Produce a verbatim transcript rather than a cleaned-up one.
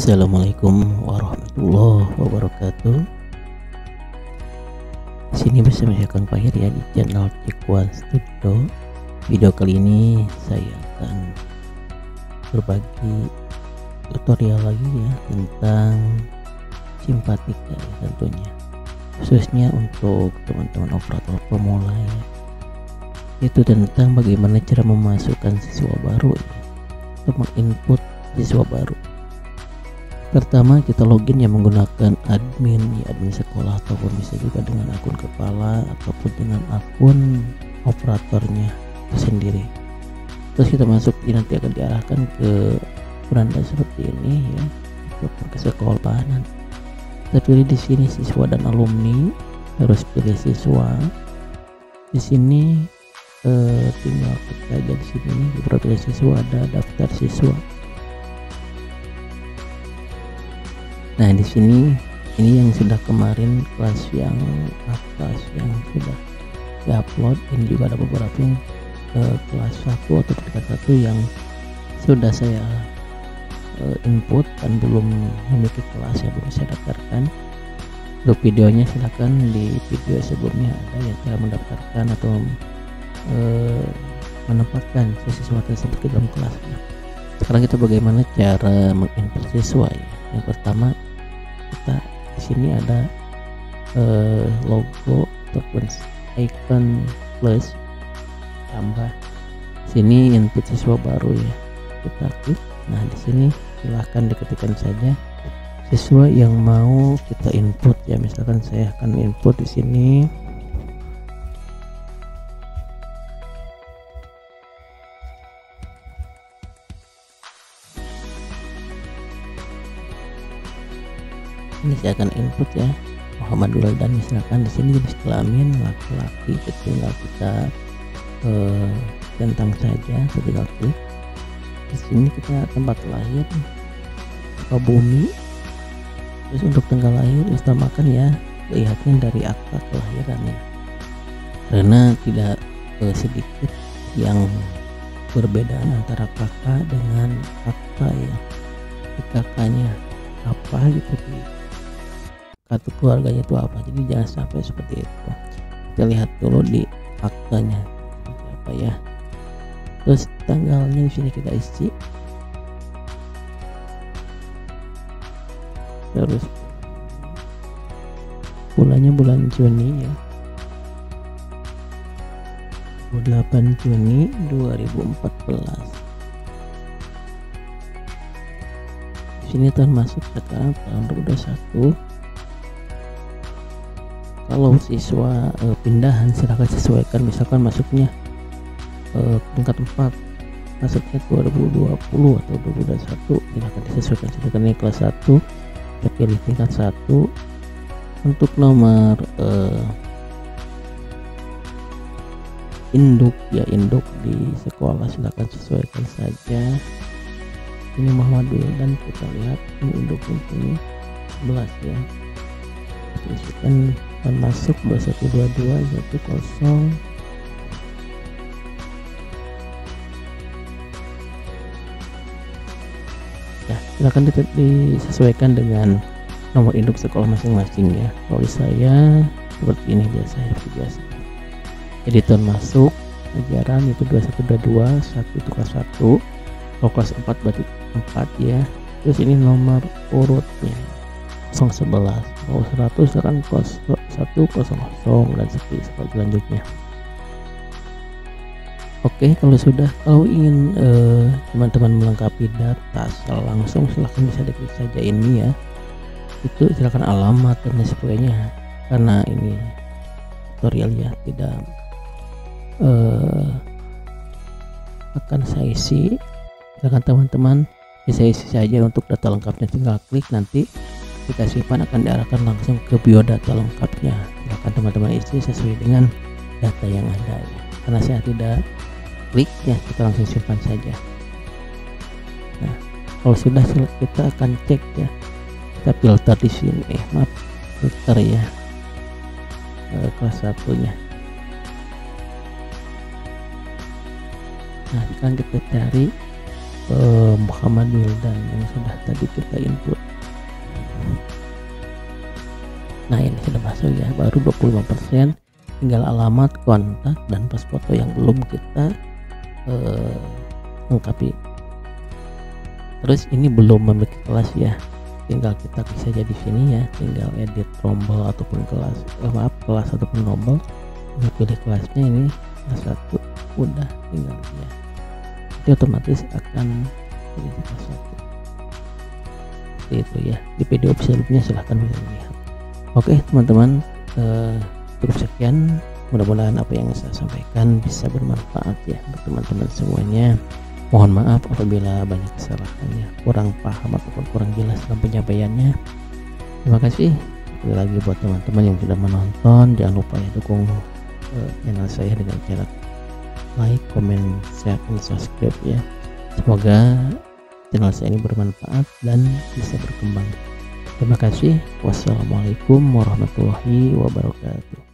Assalamualaikum warahmatullahi wabarakatuh. Di sini bersama saya Kang Fahir ya di channel Cekuan Studio. Video kali ini saya akan berbagi tutorial lagi ya tentang simpatika ya tentunya, khususnya untuk teman-teman operator pemula ya, itu tentang bagaimana cara memasukkan siswa baru ya, atau menginput siswa baru. Pertama kita login ya menggunakan admin ya, admin sekolah, ataupun bisa juga dengan akun kepala ataupun dengan akun operatornya itu sendiri. Terus kita masuk, nanti akan diarahkan ke beranda seperti ini ya, ke sekolah. Kita pilih di sini siswa dan alumni, harus pilih siswa. Di sini eh, tinggal klik aja di sini di profil siswa ada daftar siswa. Nah di sini ini yang sudah kemarin kelas yang atas yang sudah diupload, ini juga ada beberapa yang eh, kelas satu atau tingkat satu yang sudah saya eh, input dan belum memiliki kelas ya, belum saya daftarkan. Untuk videonya silahkan di video sebelumnya ada ya cara mendaftarkan atau eh, menempatkan siswa tersebut ke dalam kelasnya. Sekarang kita bagaimana cara menginput siswa ya. Yang pertama kita di sini ada uh, logo ataupun icon plus tambah sini input siswa baru ya, kita klik. Nah di sini silahkan diketikkan saja siswa yang mau kita input ya, misalkan saya akan input di sini ini saya akan input ya Muhammad Wildan, misalkan di sini jenis kelamin laki-laki, tinggal kita eh, centang saja, tinggal klik. Di sini kita tempat lahir Sukabumi, terus untuk tanggal lahir utamakan ya lihatnya dari akta kelahiran ya, karena tidak eh, sedikit yang perbedaan antara kakak dengan akta ya, di kakaknya apa gitu, di kartu keluarganya itu apa, jadi jangan sampai seperti itu. Kita lihat dulu di aktanya apa ya, terus tanggalnya di sini kita isi, terus bulannya bulan Juni ya, dua puluh delapan Juni dua ribu empat belas. Di sini tahun masuk sekarang tahun dua ribu dua puluh satu. Kalau siswa e, pindahan silahkan sesuaikan, misalkan masuknya e, tingkat empat, masuknya dua ribu dua puluh atau dua ribu dua puluh satu, silahkan disesuaikan. Silahkan ini kelas satu, kita pilih tingkat satu. Untuk nomor e, induk ya, induk di sekolah silahkan sesuaikan saja. Ini Muhammad Wildan, kita lihat ini induknya ini sebelas ya, kan masuk dua satu dua dua satu nol. Ya silakan disesuaikan dengan nomor induk sekolah masing-masing ya. Kalau saya seperti ini biasa ya, biasa. Jadi tahun masuk ajaran itu dua satu dua dua, satu itu kelas satu, kalau kelas empat berarti empat ya. Terus ini nomor urutnya nol sebelas, kalau seratus kan satu nol dan seperti selanjutnya. Oke, kalau sudah, kalau ingin teman-teman eh, melengkapi data secara langsung silahkan bisa diklik saja ini ya, itu silakan alamat dan lain sebagainya, karena ini tutorial ya tidak eh, akan saya isi. Silakan teman-teman bisa isi saja untuk data lengkapnya, tinggal klik, nanti kita simpan akan diarahkan langsung ke biodata lengkapnya. Silakan teman-teman isi sesuai dengan data yang ada ya. Karena saya tidak klik ya, kita langsung simpan saja. Nah kalau sudah kita akan cek ya, kita filter di sini eh maaf filter ya e, kelas satunya. Nah sekarang kita cari eh, Muhammad Wildan yang sudah tadi kita input. Nah ini sudah masuk ya, baru dua puluh lima persen, tinggal alamat, kontak, dan pas foto yang belum kita eh, lengkapi. Terus ini belum memiliki kelas ya, tinggal kita bisa jadi sini ya, tinggal edit rombel ataupun kelas, eh, maaf kelas ataupun rombel, tinggal pilih kelasnya ini kelas satu, udah tinggal ya, jadi otomatis akan jadi kelas satu. Seperti itu ya, di video sebelumnya silahkan bisa melihat. Oke teman-teman, eh, cukup sekian, mudah-mudahan apa yang saya sampaikan bisa bermanfaat ya untuk teman-teman semuanya. Mohon maaf apabila banyak kesalahannya, kurang paham ataupun kurang jelas dalam penyampaiannya. Terima kasih sekali lagi buat teman-teman yang sudah menonton. Jangan lupa ya dukung eh, channel saya dengan cara like, comment, share, dan subscribe ya. Semoga channel saya ini bermanfaat dan bisa berkembang. Terima kasih. Wassalamualaikum warahmatullahi wabarakatuh.